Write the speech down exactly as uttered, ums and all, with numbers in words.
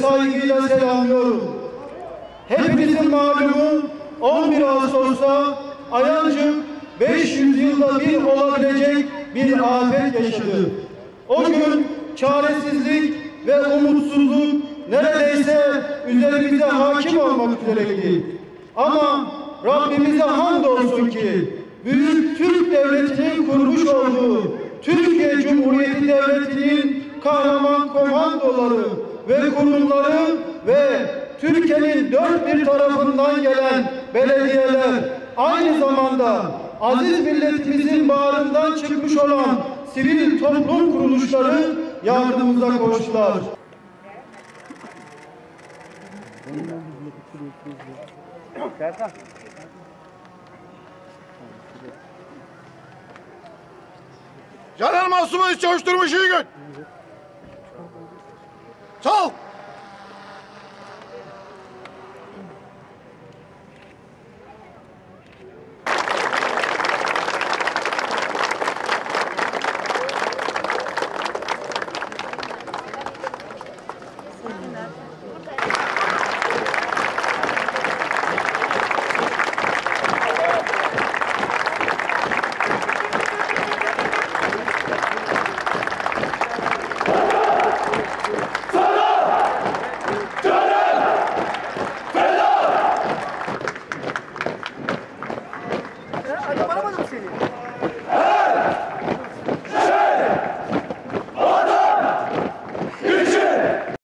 saygıyla selamlıyorum. Hepinizin malumu on bir Ağustos'ta Ayancık beş yüz yılda bir olabilecek bir afet yaşadı. O gün çaresizlik ve umutsuzluk neredeyse üzerimize hakim olmak üzereydi. Ama Rabbimize hamdolsun ki Büyük Türk Devleti'nin kurmuş olduğu Türkiye Cumhuriyeti Devleti'nin kahraman komandoları ve kurumları ve Türkiye'nin dört bir tarafından gelen belediyeler, aynı zamanda aziz milletimizin bağrından çıkmış olan sivil toplum kuruluşları yardımımıza koştular. Caner Masum'u çalıştırmış iyi gün. Sağ ol.